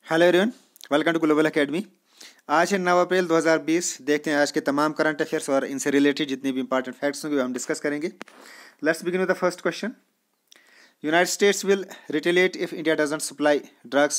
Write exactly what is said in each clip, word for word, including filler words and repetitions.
Hello everyone, welcome to global academy. आज है नौ अप्रैल दो हज़ार बीस। देखते हैं आज के तमाम करंट अफेयर्स और इनसे रिलेटेड जितने भी इंपॉर्टेंट फैक्ट्स होंगे हम डिस्कस करेंगे। Let's begin with the first question. United States will retaliate if India doesn't supply drugs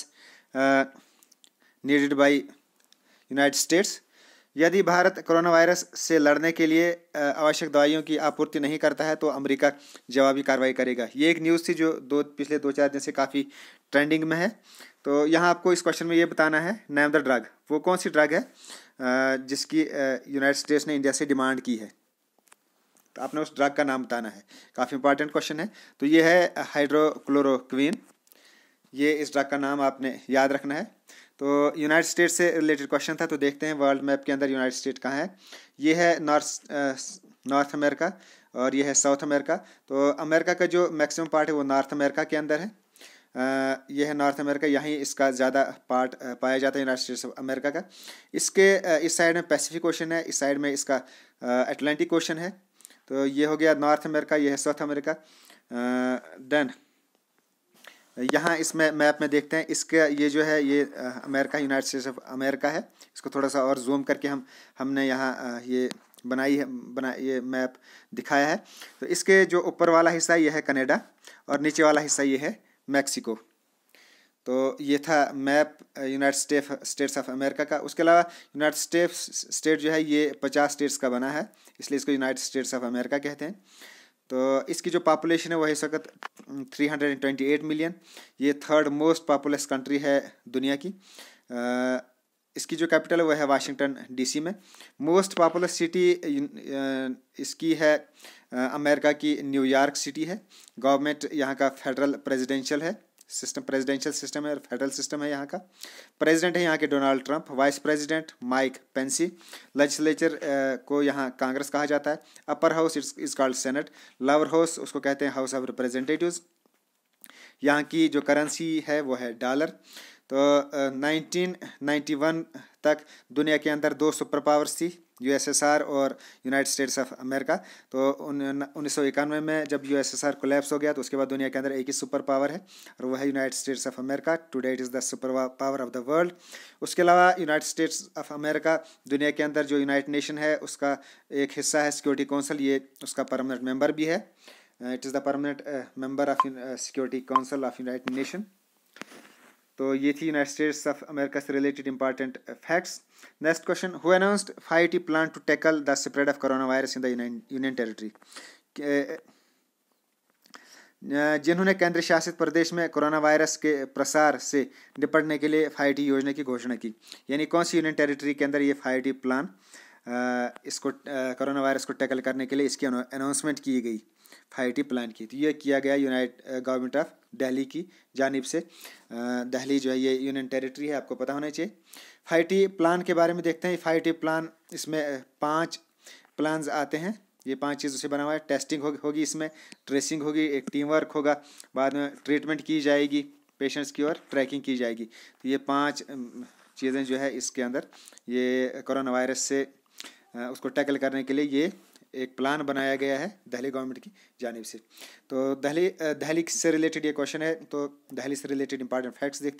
needed by United States. यदि भारत कोरोना वायरस से लड़ने के लिए आवश्यक दवाइयों की आपूर्ति नहीं करता है तो अमेरिका जवाबी कार्रवाई करेगा। ये एक न्यूज़ थी जो दो पिछले दो चार दिन से काफ़ी ट्रेंडिंग में है। तो यहाँ आपको इस क्वेश्चन में ये बताना है नेम द ड्रग, वो कौन सी ड्रग है जिसकी यूनाइटेड स्टेट्स ने इंडिया से डिमांड की है। तो आपने उस ड्रग का नाम बताना है। काफ़ी इंपॉर्टेंट क्वेश्चन है। तो ये है हाइड्रोक्लोरोक्विन। ये इस ड्रग का नाम आपने याद रखना है। तो यूनाइटेड स्टेट्स से रिलेटेड क्वेश्चन था। तो देखते हैं वर्ल्ड मैप के अंदर यूनाइटेड स्टेट कहाँ है। ये है नॉर्थ नॉर्थ अमेरिका और ये है साउथ अमेरिका। तो अमेरिका का जो मैक्सिमम पार्ट है वो नॉर्थ अमेरिका के अंदर है। Uh, ये है नॉर्थ अमेरिका, यहीं इसका ज़्यादा पार्ट uh, पाया जाता है यूनाइटेड स्टेट्स ऑफ अमेरिका का। इसके uh, इस साइड में पैसिफिक ओशन है, इस साइड में इसका अटलांटिक uh, ओशन है। तो ये हो गया नॉर्थ अमेरिका, ये है साउथ अमेरिका। देन यहाँ इसमें मैप में देखते हैं इसका ये जो है ये uh, America United States of America है। इसको थोड़ा सा और जूम करके हम हमने यहाँ uh, ये बनाई है बना ये मैप दिखाया है। तो इसके जो ऊपर वाला हिस्सा ये है कनाडा और नीचे वाला हिस्सा ये है मैक्सिको। तो ये था map United States of America का। उसके अलावा यूनाइटेड स्टेट्स स्टेट जो है ये पचास स्टेट्स का बना है, इसलिए इसको यूनाइटेड स्टेट्स ऑफ अमेरिका कहते हैं। तो इसकी जो पॉपुलेशन है वह इस वक्त three hundred twenty eight million. ये थर्ड मोस्ट पॉपुलस कंट्री है दुनिया की। आ, इसकी जो कैपिटल है वह है वाशिंगटन डीसी में। मोस्ट पॉपुलस सिटी इसकी है अमेरिका की न्यूयॉर्क सिटी है। गवर्नमेंट यहाँ का फेडरल प्रेसिडेंशियल है सिस्टम, प्रेसिडेंशियल सिस्टम है और फेडरल सिस्टम है यहाँ का। प्रेसिडेंट है यहाँ के Donald Trump, vice president Mike Pence. Legislature को यहाँ कांग्रेस कहा जाता है। Upper house it's is called Senate. Lower house उसको कहते हैं हाउस ऑफ रिप्रेजेंटेटिव्स। यहाँ की जो करेंसी है वो है डॉलर। तो नाइनटीन नाइन्टी वन तक दुनिया के अंदर दो सुपर पावर्स थी, यूएसएसआर और यूनाइटेड स्टेट्स ऑफ अमेरिका। तो उन्नीस सौ इक्यानवे में जब यूएसएसआर कोलैप्स हो गया तो उसके बाद दुनिया के अंदर एक ही सुपर पावर है और वह है United States of America. Today it is the super power of the world. उसके अलावा यूनाइटेड स्टेट्स ऑफ अमेरिका दुनिया के अंदर जो यूनाइटेड नेशन है उसका एक हिस्सा है सिक्योरिटी काउंसिल, ये उसका परमानेंट मेंबर भी है। It is the permanent member of security council of United Nation. तो ये थी यूनाइटेड स्टेट्स ऑफ अमेरिका से related important facts. Next question, who announced five T plan to tackle the spread of corona virus in the union territory. जिन्होंने केंद्र शासित प्रदेश में corona virus के प्रसार से निपटने के लिए फाइव टी योजना की घोषणा की। यानी कौन सी यूनियन टेरिटरी के अंदर ये फाइव टी प्लान इसको कोरोना वायरस को टैकल करने के लिए इसकी अनाउंसमेंट की गई, फाइव टी प्लान की। तो ये किया गया यूनाइटेड गवर्नमेंट ऑफ दिल्ली की जानिब से। दिल्ली जो है ये यूनियन टेरिटरी है, आपको पता होना चाहिए। फाइव टी प्लान के बारे में देखते हैं। फाइव टी प्लान इसमें पांच प्लान्स आते हैं, ये पांच चीज़ों से बना हुआ है। टेस्टिंग होगी होगी इसमें, ट्रेसिंग होगी, एक टीम वर्क होगा, बाद में ट्रीटमेंट की जाएगी पेशेंट्स की और ट्रैकिंग की जाएगी। तो ये पाँच चीज़ें जो है इसके अंदर ये कोरोना वायरस से उसको टैकल करने के लिए ये एक प्लान बनाया गया है दिल्ली गवर्नमेंट की जानिब से। तो दिल्ली दिल्ली से रिलेटेड ये क्वेश्चन है। तो दिल्ली से रिलेटेड इंपॉर्टेंट फैक्ट्स देखते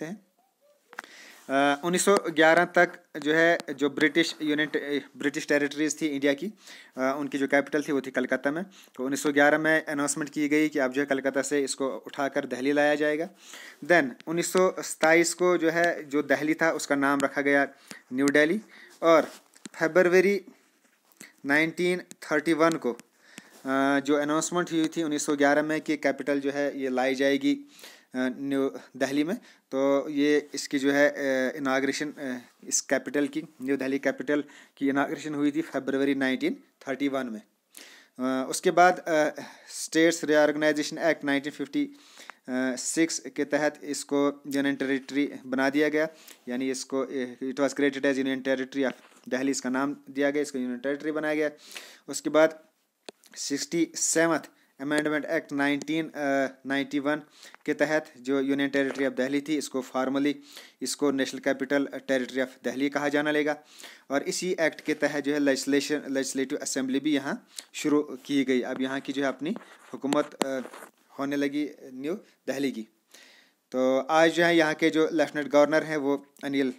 हैं। उन्नीस सौ ग्यारह तक जो है जो ब्रिटिश यूनियन ब्रिटिश टेरिटरीज थी इंडिया की, आ, उनकी जो कैपिटल थी वो थी कलकत्ता में। तो उन्नीस सौ ग्यारह में अनाउंसमेंट की गई कि अब जो है कलकत्ता से इसको उठाकर दिल्ली लाया जाएगा। देन उन्नीस सौ सताईस को जो है जो दिल्ली था उसका नाम रखा गया न्यू दिल्ली। और फरवरी नाइनटीन थर्टी वन को जो अनाउंसमेंट हुई थी उन्नीस सौ ग्यारह में कि कैपिटल जो है ये लाई जाएगी न्यू दिल्ली में। तो ये इसकी जो है इनाग्रेशन इस कैपिटल की, न्यू दिल्ली कैपिटल की इनाग्रेशन हुई थी फरवरी नाइनटीन थर्टी वन में। उसके बाद states reorganization act nineteen fifty six के तहत इसको यूनियन टेरिटरी बना दिया गया। यानी इसको it was created as union territory of Delhi, इसका नाम दिया गया, इसको यूनियन टेरिटरी बनाया गया। उसके बाद sixty seventh amendment act nineteen ninety one के तहत जो यूनियन टेरिटरी ऑफ दिल्ली थी इसको फॉर्मली इसको national capital territory of Delhi कहा जाने लगा। और इसी एक्ट के तहत जो है लेजिस्लेशन लेजिस्लेटिव असेंबली भी यहाँ शुरू की गई। अब यहाँ की जो है अपनी हुकूमत होने लगी न्यू दिल्ली की। तो आज जो है यहाँ के जो लेफ्टिनेंट गवर्नर हैं वो अनिल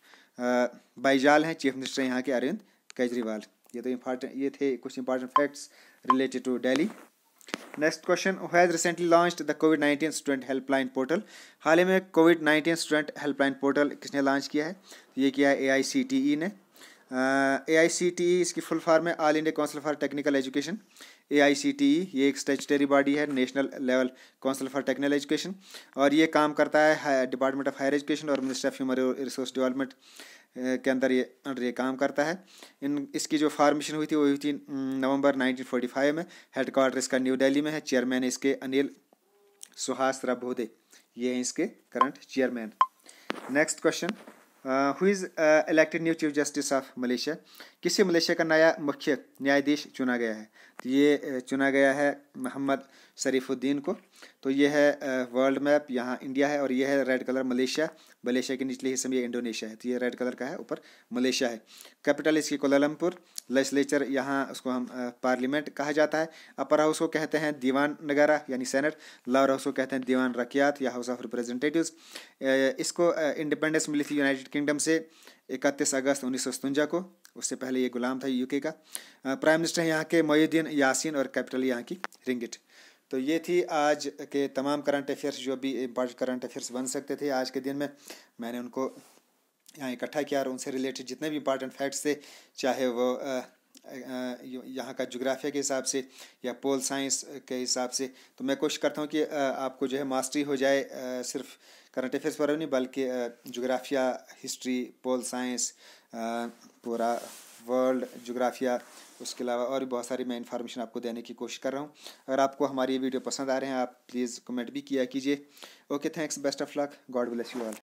बाईजाल हैं, चीफ मिनिस्टर यहाँ के अरविंद केजरीवाल। ये तो इम्पॉर्टेंट, ये थे कुछ important facts related to Delhi. Next question, who has recently launched the covid nineteen student helpline portal. हाल ही में covid nineteen student helpline portal किसने लॉन्च किया है? ये किया है ए आई सी टी ई ने। ए आई सी टी ई इसकी फुल फॉर्म है all India council for technical education. A I C T E ये एक स्टैट्यूटरी बॉडी है, national level council for technical education, और ये काम करता है डिपार्टमेंट ऑफ हायर एजुकेशन और ministry of human resource development के अंदर ये अंडर ये काम करता है। इन इसकी जो फॉर्मेशन हुई थी वो हुई थी नवंबर नाइनटीन फोर्टी फाइव में। हेडक्वार्टर इसका न्यू दिल्ली में है। चेयरमैन इसके अनिल सुहासराबोधे, ये हैं इसके current chairman. Next question, who is elected new chief justice of Malaysia. किसी मलेशिया का नया मुख्य न्यायाधीश चुना गया है? तो ये चुना गया है मोहम्मद शरीफुद्दीन को। तो ये है वर्ल्ड मैप, यहाँ इंडिया है और ये है रेड कलर मलेशिया। मलेशिया के निचले हिस्से में ये इंडोनेशिया है, तो ये रेड कलर का है, ऊपर मलेशिया है। कैपिटल इसकी कोलालमपुर। लेजिस्लेचर यहाँ उसको हम पार्लियामेंट कहा जाता है। अपर हाउस को कहते हैं दीवान नगारा यानी सेनेट। लोअर हाउस को कहते हैं दीवान रकियात या हाउस ऑफ रिप्रेजेंटेटिव्स। इसको इंडिपेंडेंस मिली थी यूनाइटेड किंगडम से इकतीस अगस्त उन्नीस सौ सतवंजा को। उससे पहले ये गुलाम था यूके का। प्राइम मिनिस्टर यहाँ के मोहिउद्दीन यासीन और कैपिटल यहाँ की रिंगिट। तो ये थी आज के तमाम करंट अफेयर्स जो भी इम्पॉर्टेंट करंट अफेयर्स बन सकते थे आज के दिन में, मैंने उनको यहाँ इकट्ठा किया और उनसे रिलेटेड जितने भी इम्पॉर्टेंट फैक्ट्स थे, चाहे वो यहाँ का जोग्राफिया के हिसाब से या पोल साइंस के हिसाब से, तो मैं कोशिश करता हूँ कि आपको जो है मास्टरी हो जाए सिर्फ करंट अफेयर्स पर नहीं, बल्कि जोग्राफिया, हिस्ट्री, पोल साइंस, पूरा वर्ल्ड जोग्राफिया, उसके अलावा और भी बहुत सारी मैं इन्फॉर्मेशन आपको देने की कोशिश कर रहा हूँ। अगर आपको हमारी ये वीडियो पसंद आ रहे हैं, आप प्लीज़ कमेंट भी किया कीजिए। Okay, thanks, best of luck, God bless you all.